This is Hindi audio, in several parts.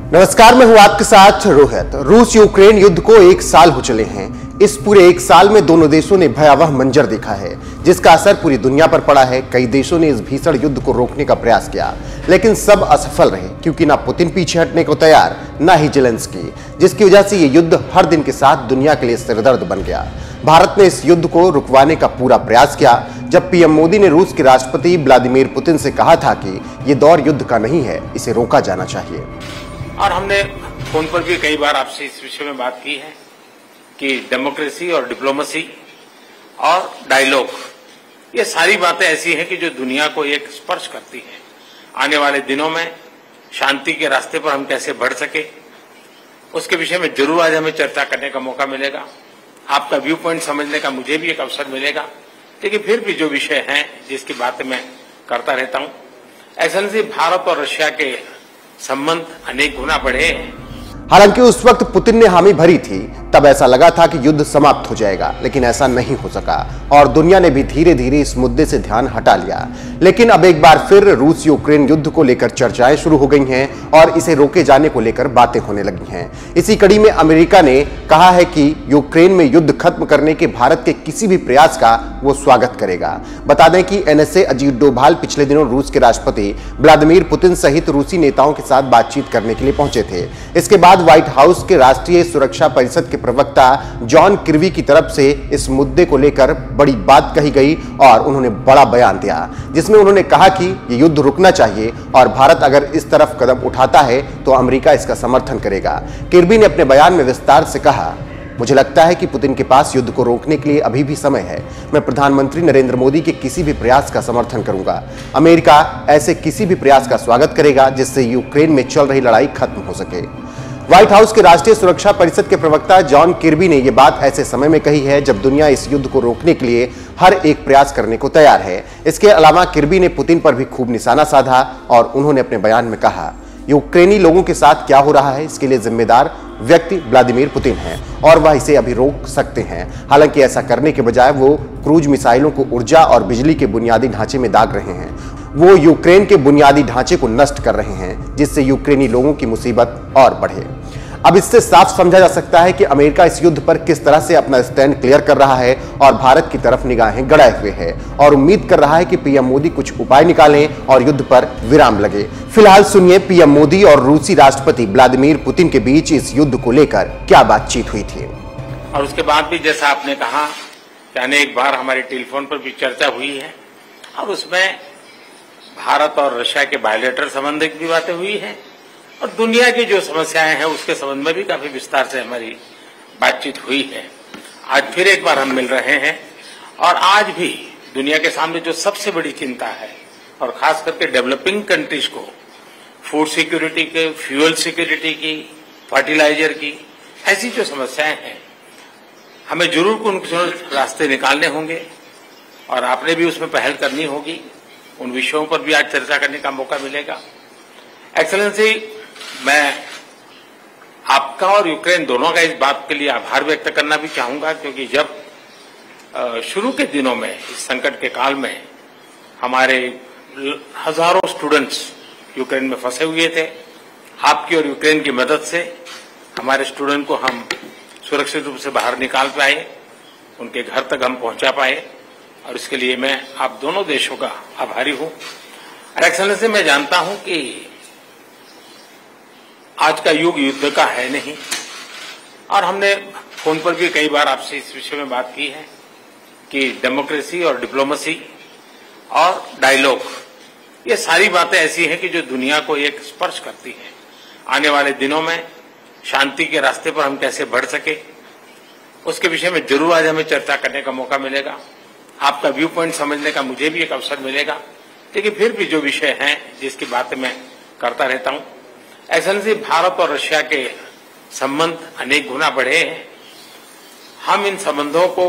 नमस्कार, मैं हूं आपके साथ रोहित। रूस यूक्रेन युद्ध को एक साल हो चले हैं। इस पूरे एक साल में दोनों देशों ने भयावह मंजर देखा है, जिसका असर पूरी दुनिया पर पड़ा है। कई देशों ने इस भीषण युद्ध को रोकने का प्रयास किया, लेकिन सब असफल रहे, क्योंकि ना पुतिन पीछे हटने को तैयार, ना ही जेलेंस्की, जिसकी वजह से ये युद्ध हर दिन के साथ दुनिया के लिए सिरदर्द बन गया। भारत ने इस युद्ध को रुकवाने का पूरा प्रयास किया। जब पीएम मोदी ने रूस के राष्ट्रपति व्लादिमीर पुतिन से कहा था कि ये दौर युद्ध का नहीं है, इसे रोका जाना चाहिए। और हमने फोन पर भी कई बार आपसे इस विषय में बात की है कि डेमोक्रेसी और डिप्लोमेसी और डायलॉग, ये सारी बातें ऐसी हैं कि जो दुनिया को एक स्पर्श करती हैं। आने वाले दिनों में शांति के रास्ते पर हम कैसे बढ़ सके, उसके विषय में जरूर आज हमें चर्चा करने का मौका मिलेगा। आपका व्यू पॉइंट समझने का मुझे भी एक अवसर मिलेगा। लेकिन फिर भी जो विषय हैं जिसकी बातें मैं करता रहता हूं, एक्सेलेंसी, भारत और रशिया के संबंध अनेक गुना बढ़े हैं। हालांकि उस वक्त पुतिन ने हामी भरी थी, तब ऐसा लगा था कि युद्ध समाप्त हो जाएगा, लेकिन ऐसा नहीं हो सका और दुनिया ने भी धीरे धीरे इस मुद्दे से ध्यान हटा लिया। लेकिन अब एक बार फिर रूस यूक्रेन युद्ध को लेकर चर्चाएं शुरू हो गई हैं और इसे रोके जाने को लेकर बातें होने लगी हैं। इसी कड़ी में अमेरिका ने कहा है कि यूक्रेन में युद्ध खत्म करने के भारत के किसी भी प्रयास का वो स्वागत करेगा। बता दें कि एनएसए अजीत डोभाल पिछले दिनों रूस के राष्ट्रपति व्लादिमीर पुतिन सहित रूसी नेताओं के साथ बातचीत करने के लिए पहुंचे थे। इसके बाद व्हाइट हाउस के राष्ट्रीय सुरक्षा परिषद के प्रवक्ता जॉन किर्बी की तरफ से इस मुद्दे को लेकर बड़ी बात कही गई और उन्होंने बड़ा बयान दिया, जिसमें उन्होंने कहा कि ये युद्ध रुकना चाहिए और भारत अगर इस तरफ कदम उठाता है तो अमेरिका इसका समर्थन करेगा। किर्बी ने अपने बयान में विस्तार से कहा, मुझे लगता है कि पुतिन के पास युद्ध को रोकने के लिए अभी भी समय है। मैं प्रधानमंत्री नरेंद्र मोदी के किसी भी प्रयास का समर्थन करूंगा। अमेरिका ऐसे किसी भी प्रयास का स्वागत करेगा जिससे यूक्रेन में चल रही लड़ाई खत्म हो सके। व्हाइट हाउस के राष्ट्रीय सुरक्षा परिषद के प्रवक्ता जॉन किर्बी ने यह बात ऐसे समय में कही है जब दुनिया इस युद्ध को रोकने के लिए हर एक प्रयास करने को तैयार है। इसके अलावा किर्बी ने पुतिन पर भी खूब निशाना साधा और उन्होंने अपने बयान में कहा, यूक्रेनी लोगों के साथ क्या हो रहा है इसके लिए जिम्मेदार व्यक्ति व्लादिमीर पुतिन हैं और वह इसे अभी रोक सकते हैं। हालांकि ऐसा करने के बजाय वो क्रूज मिसाइलों को ऊर्जा और बिजली के बुनियादी ढांचे में दाग रहे हैं। वो यूक्रेन के बुनियादी ढांचे को नष्ट कर रहे हैं, जिससे यूक्रेनी लोगों की मुसीबत और बढ़े। अब इससे साफ समझा जा सकता है कि अमेरिका इस युद्ध पर किस तरह से अपना स्टैंड क्लियर कर रहा है और भारत की तरफ निगाहें गड़ाए हुए है और उम्मीद कर रहा है कि पीएम मोदी कुछ उपाय निकालें और युद्ध पर विराम लगे। फिलहाल सुनिए पीएम मोदी और रूसी राष्ट्रपति व्लादिमीर पुतिन के बीच इस युद्ध को लेकर क्या बातचीत हुई थी। और उसके बाद भी जैसा आपने कहा कि अनेक बार हमारे टेलीफोन पर भी चर्चा हुई है और उसमें भारत और रशिया के बायलैटरल संबंध की भी बातें हुई है और दुनिया की जो समस्याएं हैं उसके संबंध में भी काफी विस्तार से हमारी बातचीत हुई है। आज फिर एक बार हम मिल रहे हैं और आज भी दुनिया के सामने जो सबसे बड़ी चिंता है और खास करके डेवलपिंग कंट्रीज को फूड सिक्योरिटी के, फ्यूल सिक्योरिटी की, फर्टिलाइजर की, ऐसी जो समस्याएं हैं, हमें जरूर उनके रास्ते निकालने होंगे और आपने भी उसमें पहल करनी होगी। उन विषयों पर भी आज चर्चा करने का मौका मिलेगा। एक्सेलेंसी, मैं आपका और यूक्रेन दोनों का इस बात के लिए आभार व्यक्त करना भी चाहूंगा, क्योंकि जब शुरू के दिनों में इस संकट के काल में हमारे हजारों स्टूडेंट्स यूक्रेन में फंसे हुए थे, आपकी और यूक्रेन की मदद से हमारे स्टूडेंट को हम सुरक्षित रूप से बाहर निकाल पाए, उनके घर तक हम पहुंचा पाए और इसके लिए मैं आप दोनों देशों का आभारी हूं। एक्सेलेंसी, मैं जानता हूं कि आज का युग युद्ध का है नहीं और हमने फोन पर भी कई बार आपसे इस विषय में बात की है कि डेमोक्रेसी और डिप्लोमेसी और डायलॉग, ये सारी बातें ऐसी हैं कि जो दुनिया को एक स्पर्श करती हैं। आने वाले दिनों में शांति के रास्ते पर हम कैसे बढ़ सके, उसके विषय में जरूर आज हमें चर्चा करने का मौका मिलेगा। आपका व्यू पॉइंट समझने का मुझे भी एक अवसर मिलेगा। लेकिन फिर भी जो विषय हैं जिसकी बातें मैं करता रहता हूं, एक्सेलेंसी, भारत और रशिया के संबंध अनेक गुना बढ़े हैं। हम इन संबंधों को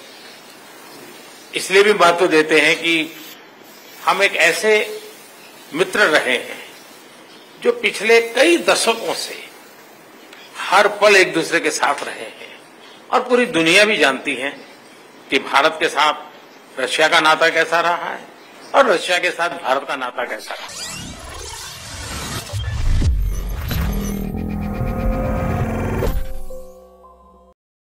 इसलिए भी महत्व देते हैं कि हम एक ऐसे मित्र रहे हैं जो पिछले कई दशकों से हर पल एक दूसरे के साथ रहे हैं और पूरी दुनिया भी जानती है कि भारत के साथ रशिया का नाता कैसा रहा है और रशिया के साथ भारत का नाता कैसा रहा है।